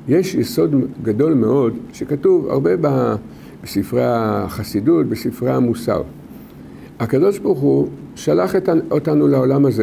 יש יסוד גדול מאוד שכתוב הרבה בספרי החסידות, בספרי המוסר. הקדוש ברוך הוא שלח אותנו לעולם הזה.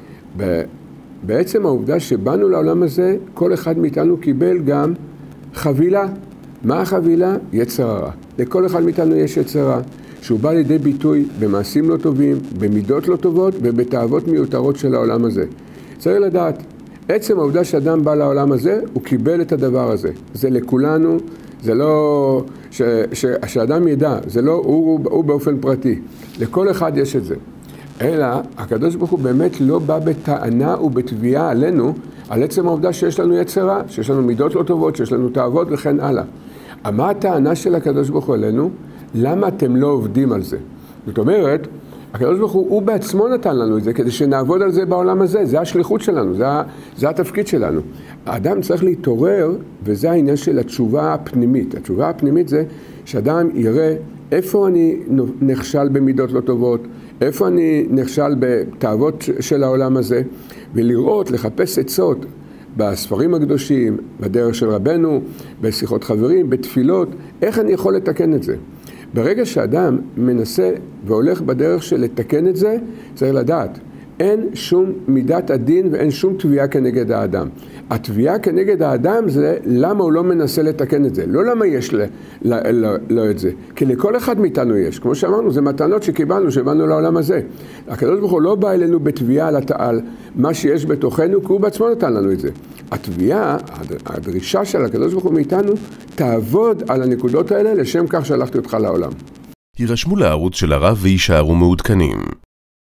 בעצם העובדה שבאנו לעולם הזה, כל אחד מאיתנו קיבל גם חבילה. מה החבילה? יצר הרע. לכל אחד מאיתנו יש יצר רע, שהוא בא לידי ביטוי במעשים לא טובים, במידות לא טובות ובתאוות מיותרות של העולם הזה. צריך לדעת, עצם העובדה שאדם בא לעולם הזה, הוא קיבל את הדבר הזה. זה לכולנו, זה לא שאדם ידע, זה לא הוא באופן פרטי. לכל אחד יש את זה. אלא הקדוש ברוך הוא באמת לא בא בטענה ובתביעה עלינו, על עצם העובדה שיש לנו יצר רע, שיש לנו מידות לא טובות, שיש לנו תאוות וכן הלאה. מה הטענה של הקדוש ברוך הוא עלינו? למה אתם לא עובדים על זה? זאת אומרת, הקדוש ברוך הוא בעצמו נתן לנו את זה כדי שנעבוד על זה בעולם הזה, זה השליחות שלנו, זה התפקיד שלנו. האדם צריך להתעורר, וזה העניין של התשובה הפנימית. התשובה הפנימית זה שאדם יראה איפה אני נכשל במידות לא טובות, איפה אני נכשל בתאוות של העולם הזה, ולראות, לחפש עצות בספרים הקדושים, בדרך של רבנו, בשיחות חברים, בתפילות, איך אני יכול לתקן את זה. ברגע שאדם מנסה והולך בדרך של לתקן את זה, צריך לדעת, אין שום מידת הדין ואין שום תביעה כנגד האדם. התביעה כנגד האדם זה למה הוא לא מנסה לתקן את זה, לא למה יש לו את זה, כי לכל אחד מאיתנו יש. כמו שאמרנו, זה מתנות שקיבלנו, שבאנו לעולם הזה. הקדוש ברוך הוא לא בא אלינו בתביעה על מה שיש בתוכנו, כי הוא בעצמו נתן לנו את זה. התביעה, הדרישה של הקדוש ברוך הוא מאיתנו, תעבוד על הנקודות האלה לשם כך שלחתי אותך לעולם. הירשמו לערוץ של הרב ויישארו מעודכנים.